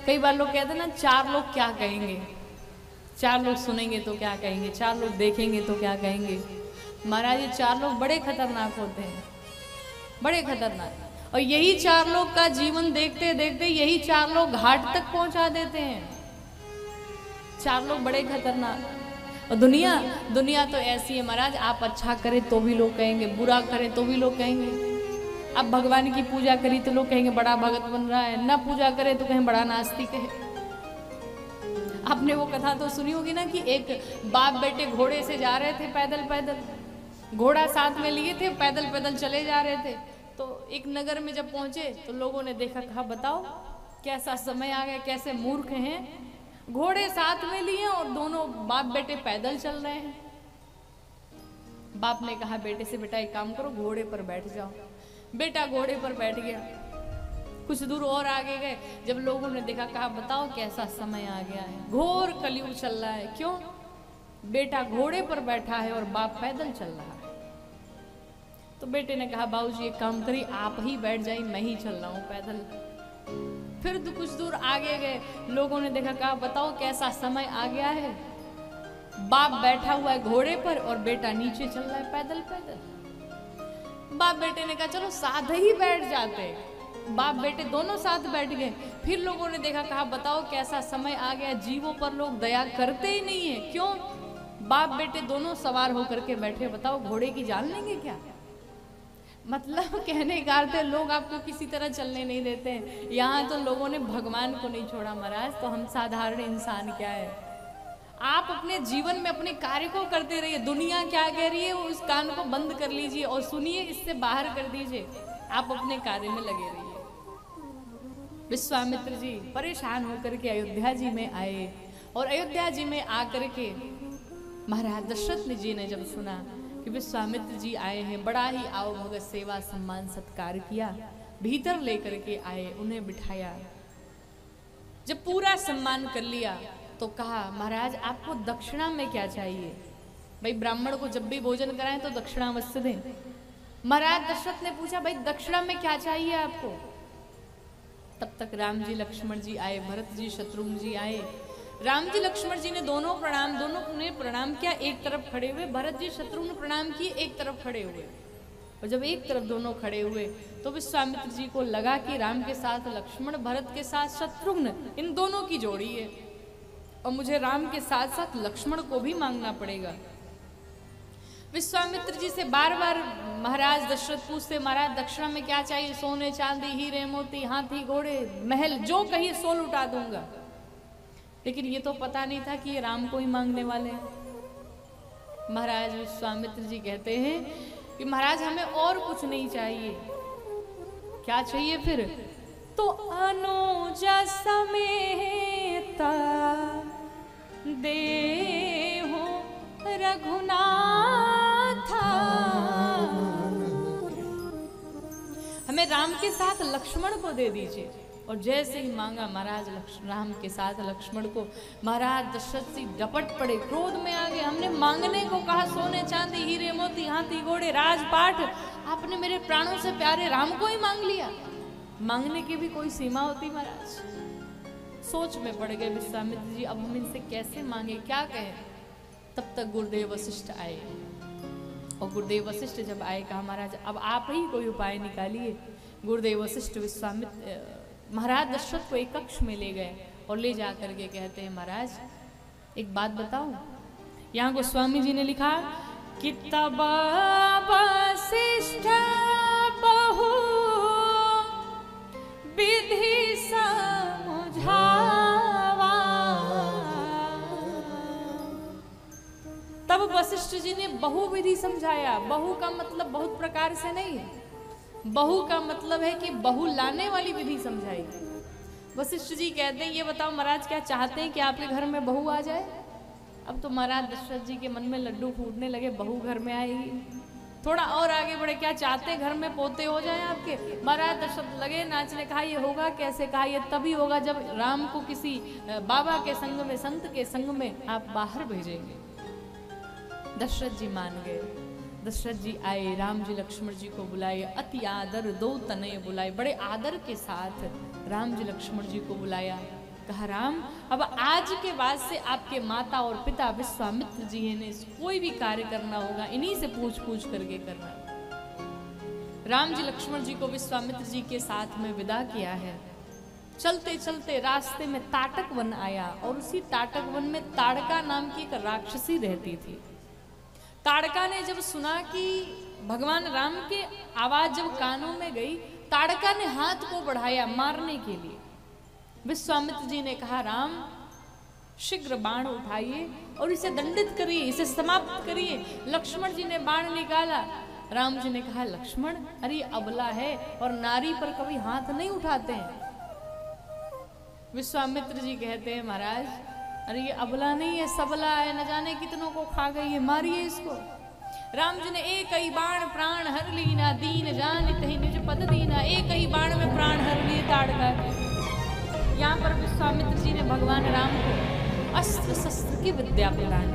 कई बार लोग कहते हैं ना, चार लोग क्या कहेंगे, चार लोग सुनेंगे तो क्या कहेंगे, चार लोग देखेंगे तो क्या कहेंगे। महाराज ये चार लोग बड़े खतरनाक होते हैं, बड़े खतरनाक। और यही चार लोग का जीवन देखते देखते यही चार लोग घाट तक पहुंचा देते हैं। चार लोग बड़े खतरनाक। और दुनिया तो ऐसी है महाराज, आप अच्छा करें तो भी लोग कहेंगे, बुरा करें तो भी लोग कहेंगे। अब भगवान की पूजा करी तो लोग कहेंगे बड़ा भगत बन रहा है, ना पूजा करे तो कहें बड़ा नास्तिक है। आपने वो कथा तो सुनी होगी ना कि एक बाप बेटे घोड़े से जा रहे थे, पैदल पैदल, घोड़ा साथ में लिए थे, पैदल पैदल चले जा रहे थे। तो एक नगर में जब पहुंचे तो लोगों ने देखा, कहा बताओ कैसा समय आ गया, कैसे मूर्ख हैं, घोड़े साथ में लिए और दोनों बाप बेटे पैदल चल रहे हैं। बाप ने कहा बेटे से, बेटा एक काम करो, घोड़े पर बैठ जाओ। बेटा घोड़े पर बैठ गया। कुछ दूर और आगे गए, जब लोगों ने देखा, कहा बताओ कैसा समय आ गया है, घोर कलयुग चल रहा है। क्यों? बेटा घोड़े पर बैठा है और बाप पैदल चल रहा है। तो बेटे ने कहा बाबूजी एक काम करिए, आप ही बैठ जाइए, मैं ही चल रहा हूं पैदल। फिर कुछ दूर आगे गए, लोगों ने देखा, कहा बताओ कैसा समय आ गया है, बाप बैठा हुआ है घोड़े पर और बेटा नीचे चल रहा है पैदल पैदल। बाप बेटे ने कहा चलो साथ ही बैठ जाते। बाप बेटे दोनों साथ बैठ गए। फिर लोगों ने देखा, कहा बताओ कैसा समय आ गया, जीवों पर लोग दया करते ही नहीं है। क्यों? बाप बेटे दोनों सवार होकर के बैठे, बताओ घोड़े की जान लेंगे क्या? मतलब कहने का अर्थ है लोग आपको किसी तरह चलने नहीं देते हैं। यहाँ तो लोगों ने भगवान को नहीं छोड़ा महाराज, तो हम साधारण इंसान क्या है। आप अपने जीवन में अपने कार्य को करते रहिए, दुनिया क्या कह रही है उस कान को बंद कर लीजिए और सुनिए, इससे बाहर कर दीजिए, आप अपने कार्य में लगे रहिए। विश्वामित्र जी परेशान होकर के अयोध्या जी में आए और अयोध्या जी में आकर के महाराज दशरथ जी ने जब सुना कि विश्वामित्र जी आए हैं, बड़ा ही आओ भगत सेवा सम्मान सत्कार किया, भीतर लेकर के आए, उन्हें बिठाया। जब पूरा सम्मान कर लिया तो कहा महाराज आपको दक्षिणा में क्या चाहिए? भाई ब्राह्मण को जब भी भोजन कराएं तो दक्षिणा अवश्य दें। महाराज दशरथ ने पूछा भाई दक्षिणा में क्या चाहिए आपको? तब तक राम जी लक्ष्मण जी आए, भरत जी शत्रुघ्न जी आए। राम जी लक्ष्मण जी ने दोनों ने प्रणाम किया, एक तरफ खड़े हुए। भरत जी शत्रुघ्न प्रणाम किए, एक तरफ खड़े हुए। और जब एक तरफ दोनों खड़े हुए तो विश्वामित्र जी को लगा कि राम के साथ लक्ष्मण, भरत के साथ शत्रुघ्न, इन दोनों की जोड़ी है और मुझे राम के साथ साथ लक्ष्मण को भी मांगना पड़ेगा। विश्वामित्र जी से बार बार महाराज दशरथ पूछते, महाराज दक्षिणा में क्या चाहिए? सोने चांदी हीरे मोती हाथी घोड़े महल, जो कहिए सो लुटा दूंगा। लेकिन ये तो पता नहीं था कि ये राम को ही मांगने वाले हैं। महाराज विश्वामित्र जी कहते हैं कि महाराज हमें और कुछ नहीं चाहिए। क्या चाहिए फिर? तो अनुज समेत देहु रघुनाथ, हमें राम के साथ लक्ष्मण को दे दीजिए। और जैसे ही मांगा महाराज राम के साथ लक्ष्मण को, महाराज दशरथ जी डपट पड़े, क्रोध में आ गए। हमने मांगने को कहा सोने चांदी हीरे मोती हाथी घोड़े राजपाट, आपने मेरे प्राणों से प्यारे राम को ही मांग लिया। मांगने की भी कोई सीमा होती महाराज। सोच में पड़ गए विश्वामित्र जी, अब हम इनसे कैसे मांगे, क्या कहें। तब तक गुरुदेव वशिष्ठ आए और गुरुदेव वशिष्ठ जब आए कहा महाराज अब आप ही कोई उपाय निकालिए। गुरुदेव वशिष्ठ विश्वामित्र महाराज दशरथ को एक कक्ष में ले गए और ले जा करके कहते हैं महाराज एक बात बताओ। यहाँ गोस्वामी जी ने लिखा कि तब वशिष्ठ बहु विधि समझावा, तब वशिष्ठ जी ने बहु विधि समझाया। बहु का मतलब बहुत प्रकार से नहीं, बहु का मतलब है कि बहु लाने वाली विधि समझाई। वशिष्ठ जी कहते हैं ये बताओ महाराज क्या चाहते हैं कि आपके घर में बहू आ जाए? अब तो महाराज दशरथ जी के मन में लड्डू फूटने लगे, बहू घर में आएगी। थोड़ा और आगे बढ़े, क्या चाहते हैं घर में पोते हो जाए आपके? महाराज दशरथ लगे नाचने। कहा ये होगा कैसे? कहा ये तभी होगा जब राम को किसी बाबा के संग में, संत के संग में आप बाहर भेजेंगे। दशरथ जी मान गए। दशरथ जी आए, राम जी लक्ष्मण जी को बुलाए, अति आदर दो तनय बुलाए। बड़े आदर के साथ राम जी लक्ष्मण जी को बुलाया कहा राम अब आज के बाद से आपके माता और पिता विश्वामित्र जी ने कोई भी कार्य करना होगा इन्हीं से पूछ पूछ करके करना। राम जी लक्ष्मण जी को विश्वामित्र जी के साथ में विदा किया है। चलते चलते रास्ते में ताटक वन आया और उसी ताटक वन में ताड़का नाम की एक राक्षसी रहती थी। ताड़का ने जब सुना कि भगवान राम के आवाज जब कानों में गई, ताड़का ने हाथ को बढ़ाया मारने के लिए। विश्वामित्र जी ने कहा राम शीघ्र बाण उठाइए और इसे दंडित करिए, इसे समाप्त करिए। लक्ष्मण जी ने बाण निकाला। राम जी ने कहा लक्ष्मण अरे अबला है और नारी पर कभी हाथ नहीं उठाते हैं। विश्वामित्र जी कहते हैं महाराज अरे ये अबला नहीं है सबला है, न जाने कितनों को खा गई है, मारिए इसको। राम जी ने एक ही बाण प्राण हर लीना, दीन जान तही निज पद दीना। एक ही बाण में प्राण हर लिए ताड़का के। यहाँ पर विश्वामित्र जी ने भगवान राम को अस्त्र शस्त्र की विद्या प्रदान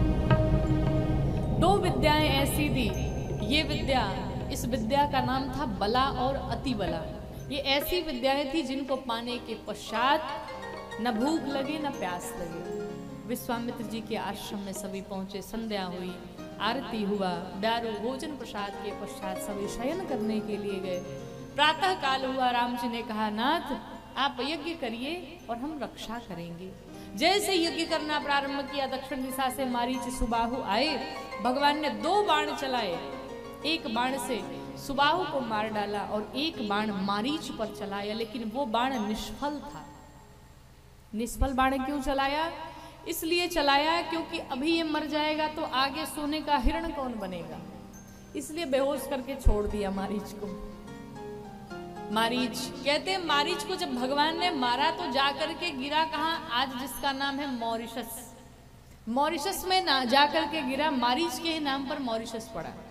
की। 2 विद्याएं ऐसी दी। ये विद्या, इस विद्या का नाम था बला और अति बला। ये ऐसी विद्याएं थी जिनको पाने के पश्चात न भूख लगे न प्यास लगे। विश्वामित्र जी के आश्रम में सभी पहुंचे, संध्या हुई, आरती हुआ, दारू भोजन प्रसाद के पश्चात सभी शयन करने के लिए गए। प्रातः काल हुआ। राम जी ने कहा नाथ आप यज्ञ करिए और हम रक्षा करेंगे। जैसे यज्ञ करना प्रारंभ किया दक्षिण दिशा से मारीच सुबाहु आए। भगवान ने 2 बाण चलाए। एक बाण से सुबाहु को मार डाला और एक बाण मारीच पर चलाया, लेकिन वो बाण निष्फल था। निष्फल बाण क्यों चलाया? इसलिए चलाया क्योंकि अभी ये मर जाएगा तो आगे सोने का हिरण कौन बनेगा, इसलिए बेहोश करके छोड़ दिया मारीच को। मारीच कहते हैं मारीच को जब भगवान ने मारा तो जाकर के गिरा कहाँ? आज जिसका नाम है मॉरिशस। मॉरिशस में ना जाकर के गिरा, मारीच के नाम पर मॉरिशस पड़ा।